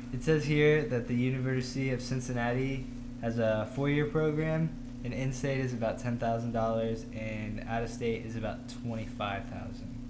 It says here that the University of Cincinnati has a 4-year program, and in-state is about $10,000, and out-of-state is about 25,000.